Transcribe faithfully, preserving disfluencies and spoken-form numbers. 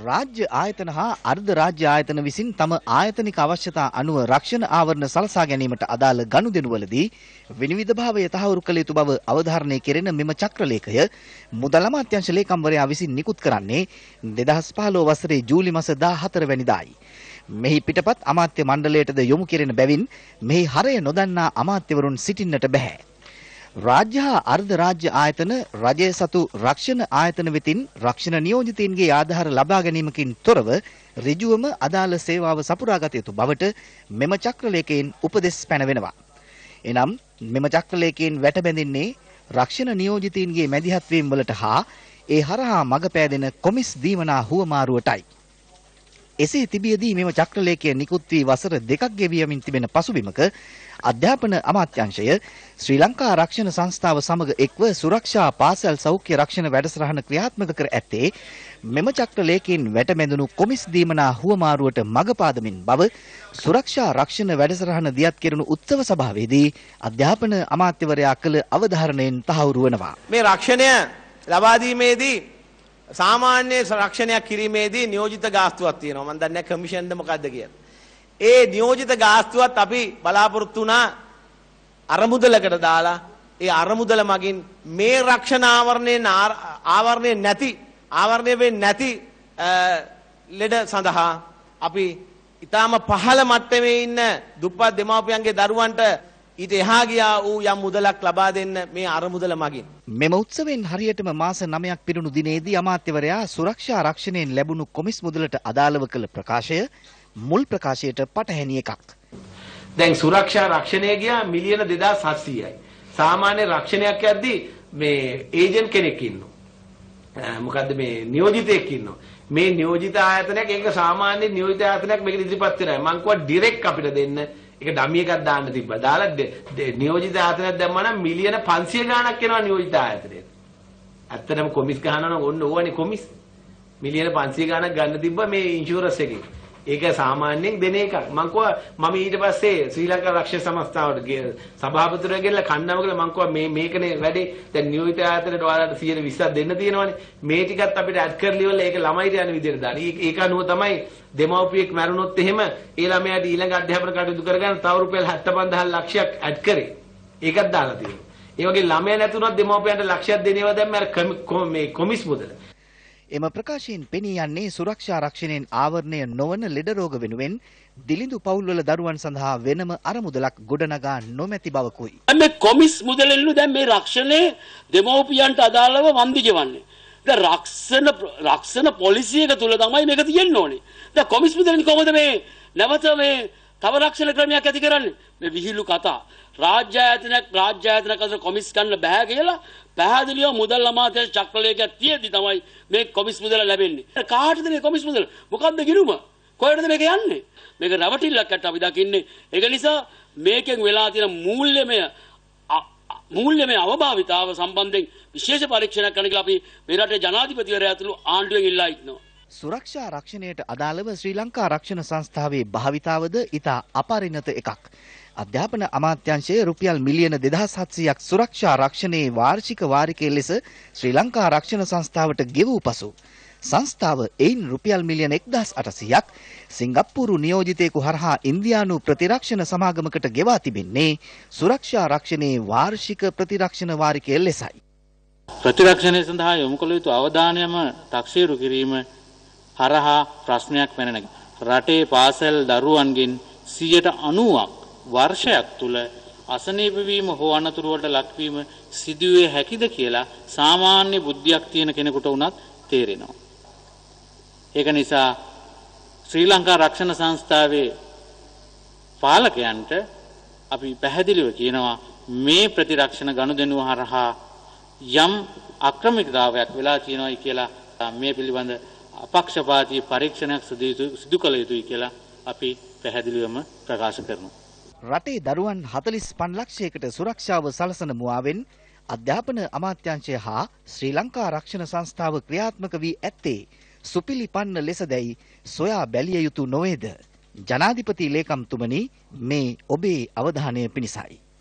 රාජ්‍ය ආයතන හා අර්ධ රාජ්‍ය ආයතන විසින් තම ආයතනික අවශ්‍යතා අනුව රක්ෂණ ආවරණ සලසා ගැනීමට අදාළ ගනුදෙනුවලදී විනිවිදභාවය තහවුරු කළ යුතු බව අවධාරණය කෙරෙන මෙම චක්‍රලේඛය මුදල් අමාත්‍යාංශ ලේකම්වරයා විසින් නිකුත් කරන්නේ දෙදහස් පහළොව වසරේ ජූලි මාස දාහතර වැනිදායි. මෙහි පිටපත් අමාත්‍ය මණ්ඩලයටද යොමු කෙරෙන බැවින් මෙහි හරය නොදන්නා අමාත්‍යවරුන් සිටින්නට බැහැ. රාජ්‍ය හා අර්ධ රාජ්‍ය ආයතන රජය සතු රක්ෂණ ආයතන වෙතින් රක්ෂණ නියෝජිතයින්ගේ ආධාර ලබා ගැනීමකින් තොරව ඍජුවම අදාළ සේවාව සපුරාගත යුතු බවට මෙම චක්‍රලේඛයෙන් උපදෙස් පැනවෙනවා. එනම් මෙම චක්‍රලේඛයෙන් වැටබැඳින්නේ රක්ෂණ නියෝජිතයින්ගේ මැදිහත් වීම වලට හා ඒ හරහා මඟ පෑදෙන කොමිස් දීමනා හුවමාරුවටයි. එසේ තිබියදී මෙම චක්‍රලේඛය නිකුත් වී වසර දෙකක් ගෙවියමින් තිබෙන පසුබිමක අධ්‍යාපන අමාත්‍යාංශය ශ්‍රී ලංකා රක්ෂණ සංස්ථාව සමග එක්ව සුරක්ෂා පාසල් සෞඛ්‍ය රක්ෂණ වැඩසටහන ක්‍රියාත්මක කර ඇත්තේ මෙම චක්‍රලේඛයෙන් වැටමැදුණු කොමිස් දීමනා හුවමාරුවට මඟ පාදමින් බව සුරක්ෂා රක්ෂණ වැඩසටහන දියත් කෙරුණු උත්සව සභාවේදී අධ්‍යාපන අමාත්‍යවරයා කළ අවධාරණයෙන් තහවුරු වනවා. මේ රක්ෂණය ලබා දීමේදී සාමාන්‍ය රක්ෂණයක් කිරීමේදී නියෝජිත ගාස්තුවක් තියෙනවා. මම දන්නේ නැහැ කමිෂන්ද මොකද්ද කියලා. ඒ නියෝජිත ගාස්තුවත් අපි බලාපොරොත්තු වුණා අරමුදලකට දාලා ඒ අරමුදල මගින් මේ රක්ෂණ ආවරණයෙන් ආවරණය නැති ආවරණය වෙන්නේ නැති ලෙඩ සඳහා අපි ඊටාම පහළ මට්ටමේ ඉන්න දුප්පත් දෙමාපියන්ගේ දරුවන්ට ඊට එහා ගියා වූ යම් මුදලක් ලබා දෙන්න මේ අරමුදල මගින්. මෙම උත්සවයෙන් හරියටම මාස නවයක් පිරුණු දිනේදී අමාත්‍යවරයා සුරක්ෂා රක්ෂණයෙන් ලැබුණු කොමිස් මුදලට අදාළව කළ ප්‍රකාශය මුල් ප්‍රකාශයට පටහැනි එකක්. දැන් සුරක්ෂා රක්ෂණය ගියා මිලියන දෙදාස් හත්සීයයි. සාමාන්‍ය රක්ෂණයක් යද්දී මේ ඒජන්ට් කෙනෙක් ඉන්නවා. මොකද්ද මේ නියෝජිතයෙක් ඉන්නවා. මේ නියෝජිත ආයතනයක් ඒක සාමාන්‍ය නියෝජිත ආයතනයක් මේක ඉදිරිපත් කරනවා. මං කිව්වා ඩිරෙක්ට් අපිට දෙන්න. ඒක ඩමි එකක් දාන්න තිබ්බා. දාලා නියෝජිත ආයතනයක් දැම්මා නම් මිලියන පන්සිය ගාණක් එනවා නියෝජිත ආයතනයට. ඇත්තටම කොමිස් ගහනවා නම් ඔන්න ඕවනේ කොමිස්. මිලියන පන්සිය ගාණක් ගන්න තිබ්බා මේ ඉන්ෂුරන්ස් එකේ. ඒක සාමාන්‍යයෙන් දෙන එකක්. මං කිව්වා මම ඊට පස්සේ ශ්‍රී ලංකා රක්ෂණ සංස්ථාවට සභාපතිතුමා ගෙල්ලා කණ්ඩායම ගිහලා මං කිව්වා මේ මේකනේ වැඩේ. දැන් නියෝජිත ආයතනයට ඔයාලට සියයට විස්සක් දෙන්න තියෙනවානේ. මේ ටිකත් අපිට ඇඩ් කරලා ඉවරලා ඒක ළමයිට යන විදිහට දාන්න. ඒක අනුව තමයි දෙමව්පියෙක් මැරුණොත් එහෙම ඒ ළමයාට ඊළඟ අධ්‍යාපන කටයුතු කරගන්න තව රුපියල් හැත්තෑ පන්දාහක් ලක්ෂයක් ඇඩ් කරේ. ඒකත් දාලා තියෙනවා. ඒ වගේ ළමයා නැතුණොත් දෙමව්පියන්ට ලක්ෂයක් දෙනේවා දැන් මම මේ කොමිස් මුදල. එම ප්‍රකාශයෙන් පෙනී යන්නේ සුරක්ෂා රක්ෂණයෙන් ආවරණය නොවන ලෙඩ රෝග වෙනුවෙන් දිලිඳු පවුල්වල දරුවන් සඳහා වෙනම අරමුදලක් ගොඩනගා නොමැති බවකුයි. මේ කොමිස් මුදලෙල්ලු දැන් මේ රක්ෂණයේ දෙමව්පියන්ට අදාළව වන්දි ගෙවන්නේ. දැන් රක්ෂණ රක්ෂණ පොලිසියක තුල තමයි මේක තියෙන්න ඕනේ. දැන් කොමිස් මුදලෙන් කොහොමද මේ නැවත මේ තව රක්ෂණ ක්‍රමයක් ඇති කරන්නේ? මේ විහිළු කතා. රාජ්‍ය ආයතනයක් රාජ්‍ය ආයතනයක් අතර කොමිස් ගන්න බෑ කියලා පැහැදිලිව මුදල් අමාත්‍යාංශ චක්‍රලේඛයක් තියෙද්දි තමයි මේ කොමිස් මුදල ලැබෙන්නේ. කාටද මේ කොමිස් මුදල? මොකද්ද ගිණුම? කොහෙටද මේක යන්නේ? මේක රවටිල්ලකට අපි දකින්නේ. ඒක නිසා මේකෙන් වෙලා තියෙන මූල්‍යමය මූල්‍යමය අවභාවිතාව සම්බන්ධයෙන් විශේෂ පරීක්ෂණයක් කරන්න කියලා අපි මේ රටේ ජනාධිපතිවරයා ඇතුළු ආණ්ඩුවෙන් ඉල්ලා ඉන්නවා. සුරක්ෂා රක්ෂණයට අදාළව ශ්‍රී ලංකා රක්ෂණ සංස්ථාවේ භාවිතාවද ඉතා අපරිණත එකක්. අධ්‍යාපන අමාත්‍යාංශයේ රුපියල් මිලියන දෙදහස් හත්සියයක් සුරක්ෂා රක්ෂණයේ වාර්ෂික වාරිකය ලෙස ශ්‍රී ලංකා රක්ෂණ සංස්ථාවට ගෙවූ පසු සංස්ථාව එයින් රුපියල් මිලියන එක්දහස් අටසියයක් සිංගප්පූරු නියෝජිතයෙකු හරහා ඉන්දියානු ප්‍රතිරක්ෂණ සමාගමකට ගෙවා තිබෙන්නේ සුරක්ෂා රක්ෂණයේ වාර්ෂික ප්‍රතිරක්ෂණ වාරිකය ලෙසයි. ප්‍රතිරක්ෂණය සඳහා යොමු කළ යුතු අවධානයම තක්සේරු කිරීම හරහා ප්‍රශ්නයක් වෙන නැග. රටේ පාසල් දරුවන්ගෙන් සියයට අනූවක් වර්ෂයක් තුල අසනීප වීම හෝ අනතුරුවට ලක්වීම සිදුවේ හැකිද කියලා සාමාන්‍ය බුද්ධියක් තියෙන කෙනෙකුට වුණත් තේරෙනවා. ඒක නිසා ශ්‍රී ලංකා රක්ෂණ සංස්ථාවේ පාලකයන්ට අපි පැහැදිලිව කියනවා මේ ප්‍රතිරක්ෂණ ගනුදෙනුව හරහා යම් අක්‍රමිකතාවයක් වෙලා තියෙනවායි කියලා මේ පිළිබඳ අපක්ෂපාතී පරීක්ෂණයක් සිදු කළ යුතුයි කියලා අපි පැහැදිලිවම ප්‍රකාශ කරනවා. රටේ දරුවන් හතළිස් පන්ස් ලක්ෂයකට සුරක්ෂාව සලසන මුවාවෙන් අධ්‍යාපන අමාත්‍යාංශය හා ශ්‍රී ලංකා රක්ෂණ සංස්ථාව ක්‍රියාත්මක වී ඇත්තේ සුපිලිපන්න ලෙසදැයි සොයා බැලිය යුතු නොවේද? ජනාධිපති ලේකම්තුමනි, මේ ඔබේ අවධානය පිණිසයි.